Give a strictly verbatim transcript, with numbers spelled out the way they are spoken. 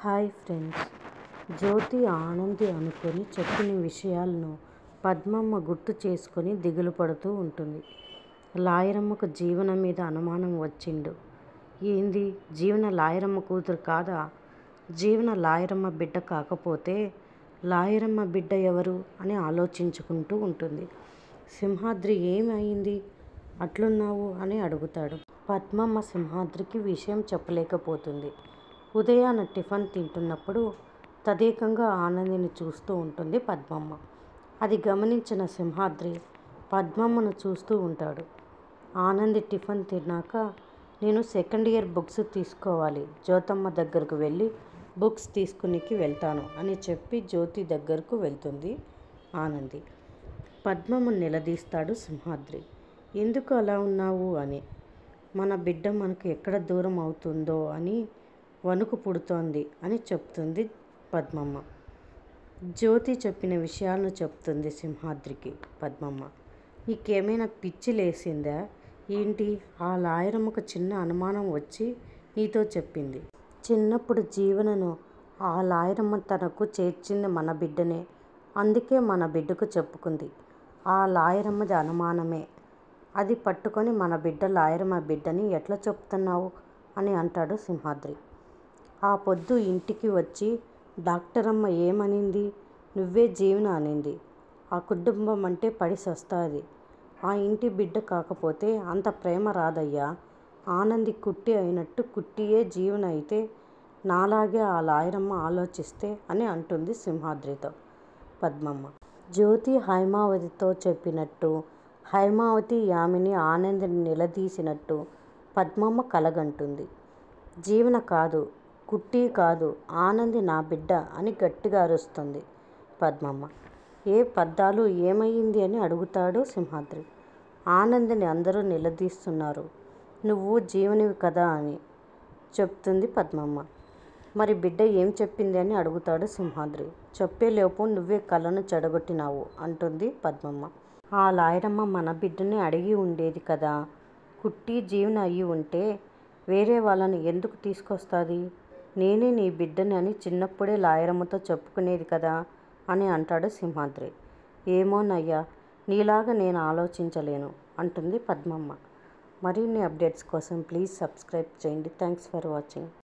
Hi friends. జ్యోతి ఆనంది అనుకొని చెప్పిన విషయాలను పద్మమ్మ గుర్తు చేసుకొని దిగులు పడుతూ ఉంటుంది. లాయరమ్మకు జీవన మీద అనుమానం వచ్చిండు. ఏంది, జీవన లాయరమ్మ కూతురు కాదా? జీవన లాయరమ్మ బిడ్డ కాకపోతే లాయరమ్మ బిడ్డ ఎవరు అని ఆలోచించుకుంటూ ఉంటుంది. సింహాద్రి ఏమైంది అట్లున్నావు అని అడుగుతాడు. పద్మమ్మ సింహాద్రికి విషయం చెప్పలేకపోతుంది. ఉదయాన టిఫిన్ తింటున్నప్పుడు తదేకంగా ఆనందిని చూస్తూ ఉంటుంది పద్మమ్మ. అది గమనించిన సింహాద్రి పద్మమ్మను చూస్తూ ఉంటాడు. ఆనంది టిఫిన్ తిన్నాక, నేను సెకండ్ ఇయర్ బుక్స్ తీసుకోవాలి, జ్యోతమ్మ దగ్గరకు వెళ్ళి బుక్స్ తీసుకునికి వెళ్తాను అని చెప్పి జ్యోతి దగ్గరకు వెళ్తుంది ఆనంది. పద్మమ్మను నిలదీస్తాడు సింహాద్రి. ఎందుకు అలా ఉన్నావు అని. మన బిడ్డ మనకు ఎక్కడ దూరం అవుతుందో అని వణుకు పుడుతోంది అని చెప్తుంది పద్మమ్మ. జ్యోతి చెప్పిన విషయాలను చెప్తుంది సింహాద్రికి పద్మమ్మ. నీకేమైనా పిచ్చి లేసిందా ఏంటి? ఆ లాయరమ్మకు చిన్న అనుమానం వచ్చి నీతో చెప్పింది. చిన్నప్పుడు జీవనను ఆ లాయరమ్మ తనకు చేర్చింది మన బిడ్డనే, అందుకే మన బిడ్డకు చెప్పుకుంది. ఆ లాయరమ్మది అనుమానమే, అది పట్టుకొని మన బిడ్డ లాయరమ్మ బిడ్డని ఎట్లా చెప్తున్నావు అని అంటాడు సింహాద్రి. ఆ పొద్దు ఇంటికి వచ్చి డాక్టరమ్మ ఏమనింది? నువ్వే జీవన అనింది. ఆ కుటుంబం అంటే పడి సస్తాది. ఆ ఇంటి బిడ్డ కాకపోతే అంత ప్రేమ రాదయ్యా. ఆనంది కుట్టి అయినట్టు కుట్టియే జీవన అయితే నాలాగే ఆ లాయరమ్మ ఆలోచిస్తే అని అంటుంది సింహాద్రితో పద్మమ్మ. జ్యోతి హైమావతితో చెప్పినట్టు, హైమావతి యామిని ఆనందిని నిలదీసినట్టు పద్మమ్మ కలగంటుంది. జీవన కాదు, కుట్టి కాదు, ఆనంది నా బిడ్డ అని గట్టిగా అరుస్తుంది పద్మమ్మ. ఏ పద్దాలు ఏమయ్యింది అని అడుగుతాడు సింహాద్రి. ఆనందిని అందరూ నిలదీస్తున్నారు, నువ్వు జీవనివి కదా అని చెప్తుంది పద్మమ్మ. మరి బిడ్డ ఏం చెప్పింది అని అడుగుతాడు సింహాద్రి. చెప్పేలోపు నువ్వే కళ్ళను చెడగొట్టినావు అంటుంది పద్మమ్మ. ఆ లాయరమ్మ మన బిడ్డని అడిగి ఉండేది కదా. కుట్టి జీవన అయ్యి ఉంటే వేరే వాళ్ళని ఎందుకు తీసుకొస్తుంది? నేనే నీ బిడ్డని అని చిన్నప్పుడే లాయరమ్మతో చెప్పుకునేది కదా అని అంటాడు సింహాద్రి. ఏమోనయ్యా, నీలాగా నేను ఆలోచించలేను అంటుంది పద్మమ్మ. మరిన్ని అప్డేట్స్ కోసం ప్లీజ్ సబ్స్క్రైబ్ చేయండి. Thanks for watching.